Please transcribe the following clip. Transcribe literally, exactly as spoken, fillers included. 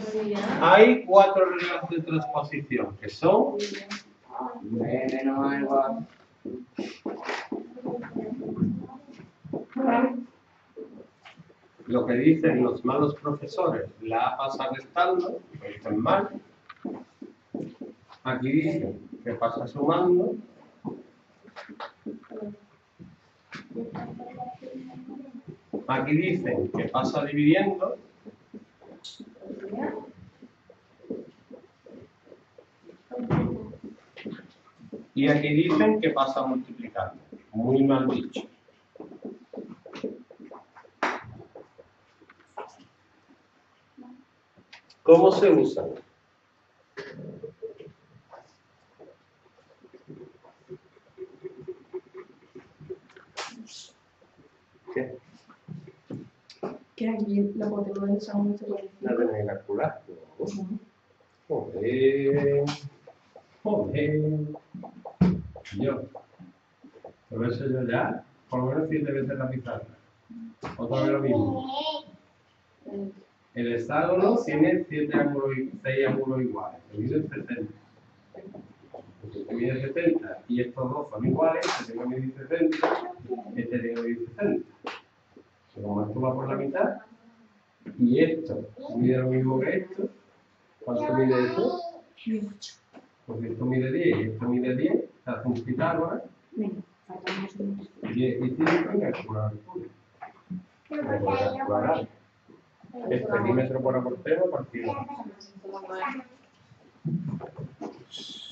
Hay cuatro reglas de transposición que son menos igual. lo que dicen los malos profesores. La A pasa restando, lo dicen mal. Aquí dicen que pasa sumando. Aquí dicen que pasa dividiendo. Y aquí dicen que pasa multiplicando. Muy mal dicho. ¿Cómo se usan? ¿Qué? Que aquí la podemos usar mucho por La tenés que calcular. Joder. Joder. Yo. Por eso yo ya, por lo menos siete veces la pizarra. Otra vez lo mismo. El hexágono tiene siete ángulos y seis ángulos iguales. Se mide sesenta. Si se mide setenta y estos dos son iguales, este tengo que medir sesenta, este tengo que medir sesenta. Si como esto va por la mitad, y esto mide lo mismo que esto, ¿cuánto mide esto? Porque esto mide diez y esto mide diez, se hace un Pitágoras. diez y cinco en calcular altura. No puedo calcular algo. El perímetro por aportero partido.